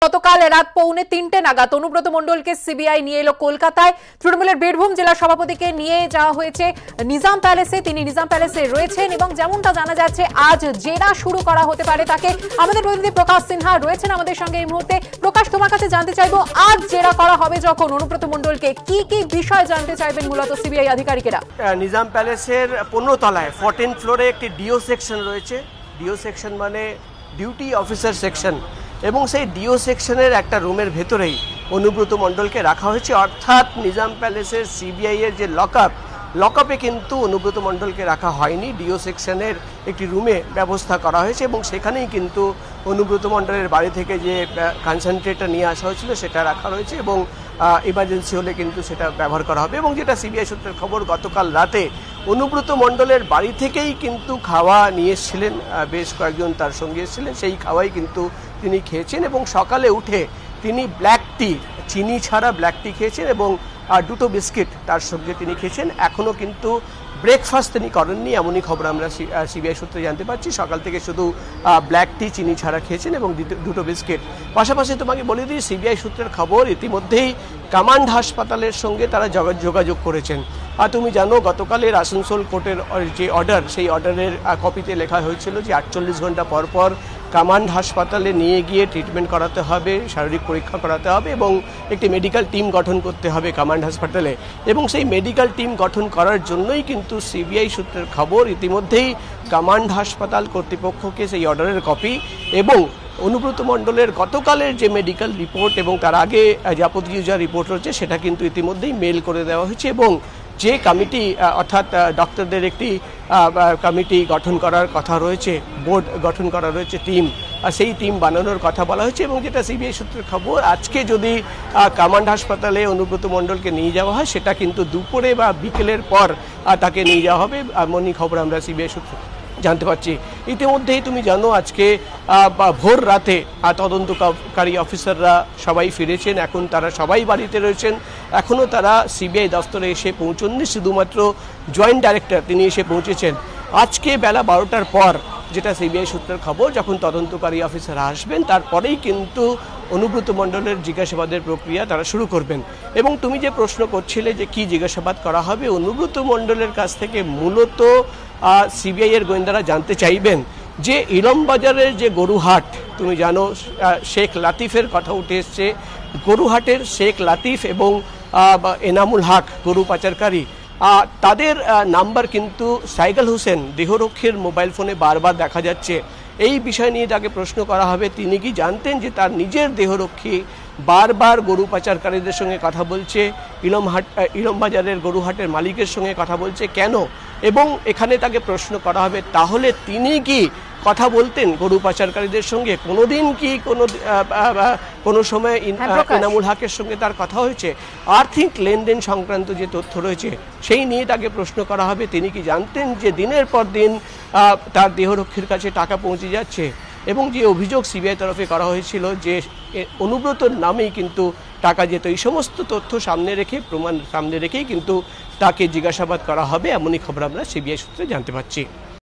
গতকাল রাত 2:45 নাগাদ অনুব্রত মণ্ডলকে সিবিআই নিয়ে এলো কলকাতায়। তৃণমূলের বীরভূম জেলা সভাপতিকে নিয়ে যাওয়া হয়েছে নিজাম প্যালেসে। তিনি নিজাম প্যালেসে রয়েছেন এবং যেমনটা জানা যাচ্ছে আজ জেরা শুরু করা হতে পারে তাকে। আমাদের প্রতিনিধি প্রকাশ সিনহা রয়েছেন আমাদের সঙ্গে এই মুহূর্তে। প্রকাশ, তোমার কাছে জানতে চাইবো, আজ জেরা করা হবে যখন অনুব্রত মণ্ডলকে, কি কি বিষয় জানতে চাইবেন মূলত সিবিআই আধিকারিকেরা? নিজাম প্যালেসের 15 তলায় 14 ফ্লোরে একটি ডিও সেকশন রয়েছে। ডিও সেকশন মানে ডিউটি অফিসার সেকশন, এবং সেই ডিও সেকশনের একটা রুমের ভেতরেই অনুব্রত মণ্ডলকে রাখা হয়েছে। অর্থাৎ নিজাম প্যালেসের সিবিআই এর যে লকআপে কিন্তু অনুব্রত মণ্ডলকে রাখা হয়নি, ডিও সেকশনের একটি রুমে ব্যবস্থা করা হয়েছে এবং সেখানেই কিন্তু অনুব্রত মণ্ডলের বাড়ি থেকে যে কনসেন্ট্রেটর নিয়ে আসা হয়েছিল সেটা রাখা রয়েছে এবং ইমার্জেন্সি হলে কিন্তু সেটা ব্যবহার করা হবে। এবং যেটা সিবিআই সূত্রের খবর, গতকাল রাতে অনুব্রত মণ্ডলের বাড়ি থেকেই কিন্তু খাওয়া নিয়ে এসেছিলেন, বেশ কয়েকজন তার সঙ্গে এসেছিলেন, সেই খাওয়াই কিন্তু তিনি খেয়েছেন এবং সকালে উঠে তিনি ব্ল্যাক টি, চিনি ছাড়া ব্ল্যাক টি খেয়েছেন এবং দুটো বিস্কিট তার সঙ্গে তিনি খেয়েছেন। এখনও কিন্তু ব্রেকফাস্ট তিনি করেননি, এমনই খবর আমরা সিবিআই সূত্রে জানতে পারছি। সকাল থেকে শুধু ব্ল্যাক টি, চিনি ছাড়া খেয়েছেন এবং দুটো বিস্কিট। পাশাপাশি তোমাকে বলে দিই, সিবিআই সূত্রের খবর, ইতিমধ্যেই কামান্ড হাসপাতালের সঙ্গে তারা যোগাযোগ করেছেন। আর তুমি জানো, গতকালের আসানসোল কোর্টের যে অর্ডার, সেই অর্ডারের কপিতে লেখা হয়েছিল যে 48 ঘন্টা পর পর কামান্ড হাসপাতালে নিয়ে গিয়ে ট্রিটমেন্ট করাতে হবে, শারীরিক পরীক্ষা করাতে হবে এবং একটি মেডিকেল টিম গঠন করতে হবে কামান্ড হাসপাতালে। এবং সেই মেডিকেল টিম গঠন করার জন্যই কিন্তু সিবিআই সূত্রের খবর, ইতিমধ্যেই কামান্ড হাসপাতাল কর্তৃপক্ষকে সেই অর্ডারের কপি এবং অনুব্রত মণ্ডলের গতকালের যে মেডিকেল রিপোর্ট এবং তার আগে যাবতীয় যা রিপোর্ট রয়েছে সেটা কিন্তু ইতিমধ্যেই মেল করে দেওয়া হয়েছে এবং যে কমিটি, অর্থাৎ ডক্টরদের একটি কমিটি গঠন করার কথা রয়েছে, বোর্ড গঠন করা রয়েছে, টিম, সেই টিম বানানোর কথা বলা হয়েছে। এবং যেটা সিবিআই সূত্রের খবর, আজকে যদি কামান্ড হাসপাতালে অনুব্রত মণ্ডলকে নিয়ে যাওয়া হয় সেটা কিন্তু দুপুরে বা বিকেলের পর তাকে নিয়ে যাওয়া হবে, এমনই খবর আমরা সিবিআই সূত্রে জানতে পারছি। ইতিমধ্যেই তুমি জানো, আজকে ভোর রাতে তদন্তকারী অফিসাররা সবাই ফিরেছেন, এখন তারা সবাই বাড়িতে রয়েছেন। এখনও তারা সিবিআই দফতরে এসে পৌঁছননি, শুধুমাত্র জয়েন্ট ডাইরেক্টর তিনি এসে পৌঁছেছেন। আজকে বেলা 12টার পর, যেটা সিবিআই সূত্রের খবর, যখন তদন্তকারী অফিসার আসবেন তারপরেই কিন্তু অনুব্রত মণ্ডলের জিজ্ঞাসাবাদের প্রক্রিয়া তারা শুরু করবেন। এবং তুমি যে প্রশ্ন করছিলে যে কি জিজ্ঞাসাবাদ করা হবে, অনুব্রত মণ্ডলের কাছ থেকে মূলত সিবিআই এর গোয়েন্দারা জানতে চাইবেন যে ইলমবাজারের যে গরুহাট, তুমি জানো শেখ লাতিফের কথা উঠে এসছে, গরুহাটের শেখ লাতিফ এবং এনামুল হক গরু পাচারকারী, তাদের নাম্বার কিন্তু সাইগাল হোসেন দেহরক্ষীর মোবাইল ফোনে বারবার দেখা যাচ্ছে। এই বিষয় নিয়ে তাকে প্রশ্ন করা হবে, তিনি কি জানতেন যে তার দেহরক্ষী বারবার গরু পাচারকারীদের সঙ্গে কথা বলছে, ইলমবাজারের গরুহাটের মালিকের সঙ্গে কথা বলছে কেন? এবং এখানে তাকে প্রশ্ন করা হবে, তাহলে তিনি কি কথা বলতেন গরু পাচারকারীদের সঙ্গে? কোনোদিন কি কোনো সময় এনামুল হকের সঙ্গে তার কথা হয়েছে? আর্থিক লেনদেন সংক্রান্ত যে তথ্য রয়েছে সেই নিয়ে তাকে প্রশ্ন করা হবে, তিনি কি জানতেন যে দিনের পর দিন তার দেহরক্ষীর কাছে টাকা পৌঁছে যাচ্ছে? এবং যে অভিযোগ সিবিআই তরফে করা হয়েছিল যে অনুব্রতর নামেই কিন্তু টাকা যেত, এই সমস্ত তথ্য সামনে রেখে, প্রমাণ সামনে রেখেই কিন্তু তাকে জিজ্ঞাসাবাদ করা হবে, এমনই খবর আমরা সিবিআই সূত্রে জানতে পারছি।